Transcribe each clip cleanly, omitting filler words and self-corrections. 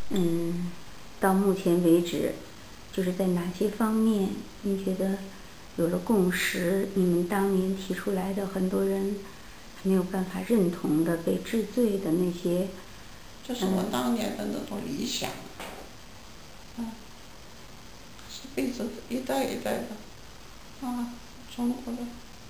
到目前为止，就是在哪些方面你觉得有了共识？你们当年提出来的很多人还没有办法认同的、被治罪的那些， 这是我当年的那种理想，是辈子一代一代的，中国的，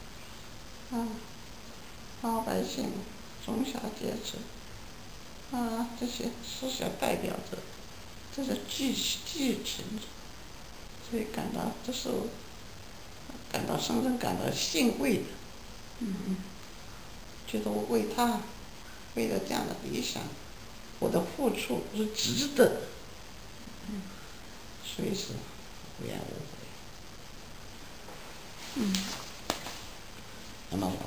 老百姓、中下阶层，这些思想代表者，这是继承者，所以这是我深深感到欣慰的。觉得我为了这样的理想，我的付出是值得的，所以是无怨无悔。那么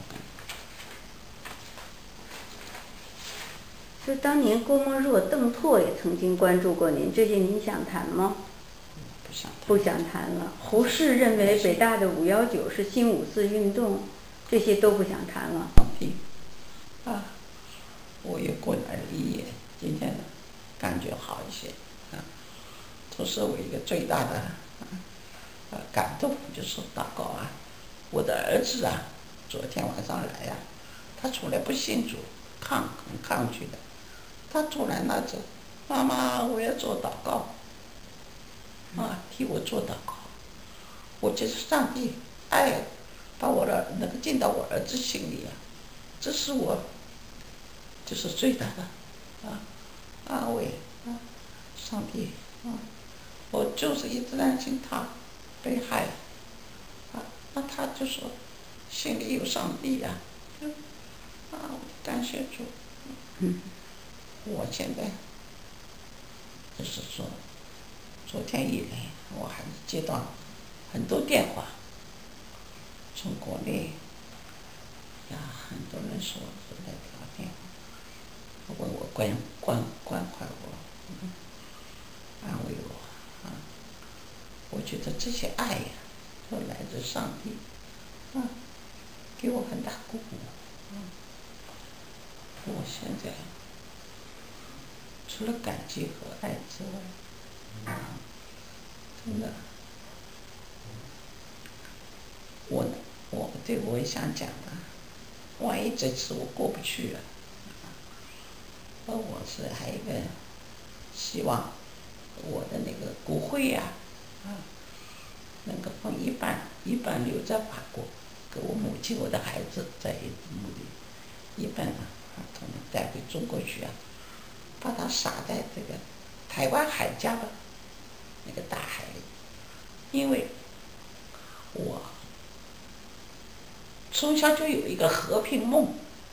就当年郭沫若、邓拓也曾经关注过您，这些您想谈吗？不想谈了。胡适认为北大的519是新五四运动，这些都不想谈了。 我也过了1夜，今天感觉好一些。这是我一个最大的感动，就是祷告我的儿子昨天晚上来他从来不信主，很抗拒的。他突然妈妈，我要做祷告，替我做祷告。我觉得上帝爱把我的那个进到我儿子心里这是我就是最大的安慰上帝我就是一直担心他被害那他就说心里有上帝感谢主。我现在就是说昨天以来我还是接到很多电话，从国内很多人说是来打电话问我关怀我，安慰我我觉得这些爱都来自上帝给我很大鼓舞我现在除了感激和爱之外真的我也想讲万一这次我过不去我是还有一个希望我的那个骨灰能够分一半留在法国，给我母亲、我的孩子在墓里，一半可能带回中国去把它撒在这个台湾海峡的那个大海里，因为我从小就有一个和平梦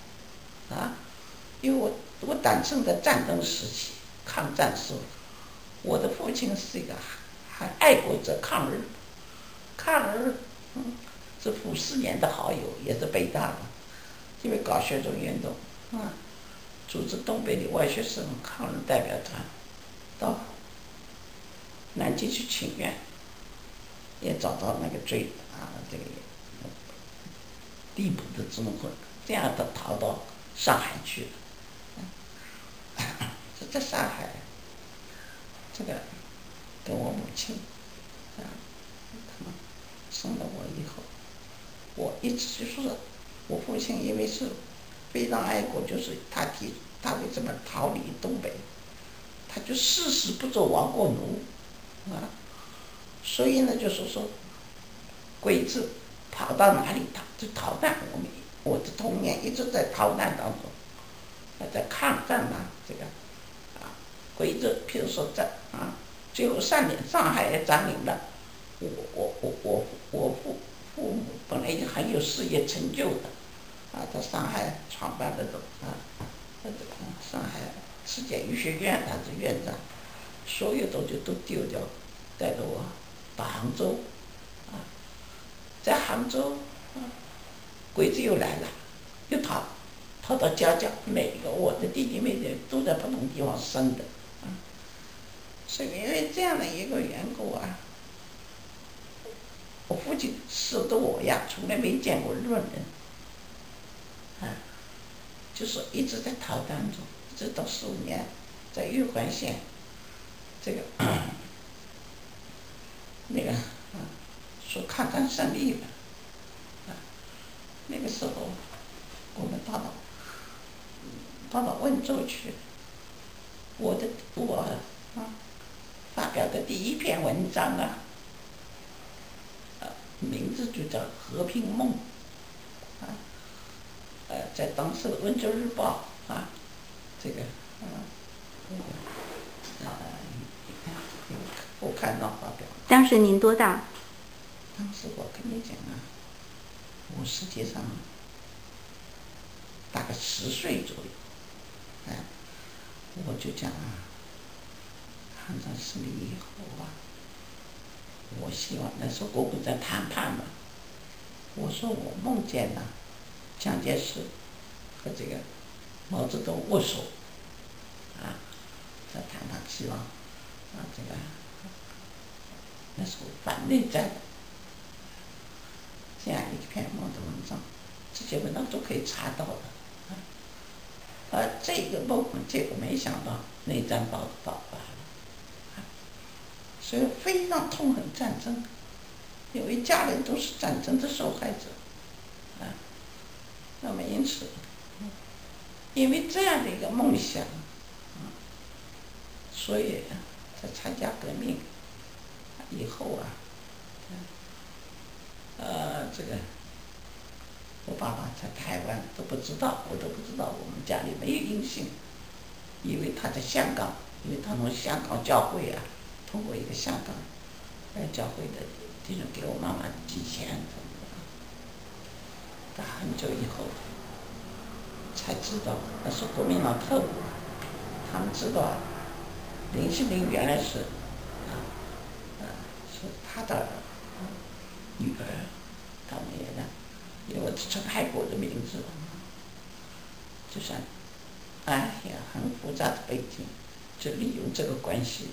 因为我诞生在战争时期，抗战时我的父亲是一个很爱国者，抗日是傅斯年的好友，也是北大的，因为搞学生运动组织东北的外学生抗日代表团到南京去请愿，也找到那个这个地步的智慧，这样的逃到上海去了。在上海，这个跟我母亲他们生了我以后，我一直就说，我父亲因为是非常爱国，就是他为什么逃离东北，他就誓死不做亡国奴所以呢，就是说鬼子跑到哪里就逃难，我的童年一直在逃难当中，在抗战这个鬼子，譬如说最后3年上海也占领了，我父母本来已经很有事业成就的在上海创办了上海世界医学院，他是院长，所有东西都丢掉，带着我到杭州在杭州鬼子又来了，又逃到家乡，每个我的弟弟妹妹都在不同地方生的是因为这样的一个缘故我父亲舍得我从来没见过日本人就是一直在逃难中，一直到15年在玉环县这个那个说抗战胜利了，那个时候我们到了温州去，我发表的第一篇文章名字就叫《和平梦》在当时的《温州日报》这个我看到发表。 当时您多大？ 当时我跟你讲我实际上大概10岁左右，我就讲抗战胜利以后我希望那时候国共在谈判嘛，我说我梦见蒋介石和这个毛泽东握手，在谈判，希望这个那时候反内战这样一篇梦的文章，这些文章都可以查到的。而这个梦，结果没想到内战爆发了，所以非常痛恨战争，因为家人都是战争的受害者，那么因此，因为这样的一个梦想，所以在参加革命以后这个我爸爸在台湾都不知道，我都不知道，我们家里没有音信，因为他在香港，因为他从香港教会通过一个香港教会的弟兄给我妈妈寄钱，到很久以后才知道那是国民党特务，他们知道林希明原来是是他的女儿，他们也因为陈海国的名字，就像很复杂的背景，就利用这个关系，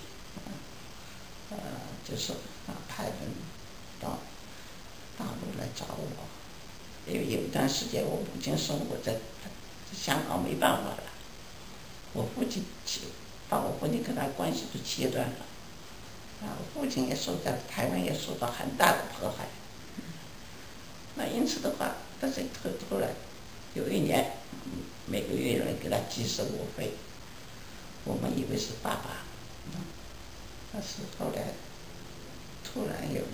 就是派人到大陆来找我，因为有一段时间我母亲生活在香港没办法了，我父亲把我父亲跟他关系就切断了，我父亲也受在台湾也受到很大的迫害。那因此的话，但是后来有一年，每个月有人给他寄生活费，我们以为是爸爸，但是后来突然有人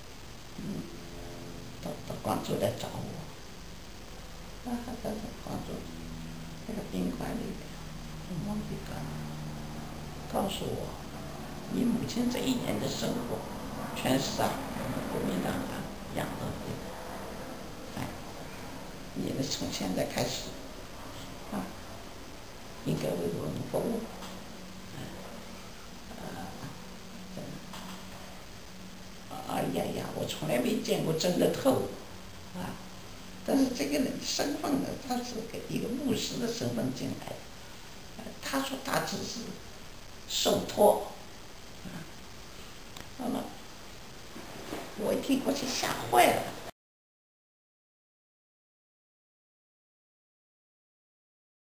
到广州来找我，在广州那个宾馆里面，蒙宾馆告诉我，你母亲这一年的生活全是国民党养的。你们从现在开始应该为我们服务，我从来没见过真的特务但是这个人身份呢，他是一个牧师的身份进来的，他说他只是受托，那么我一听我就吓坏了。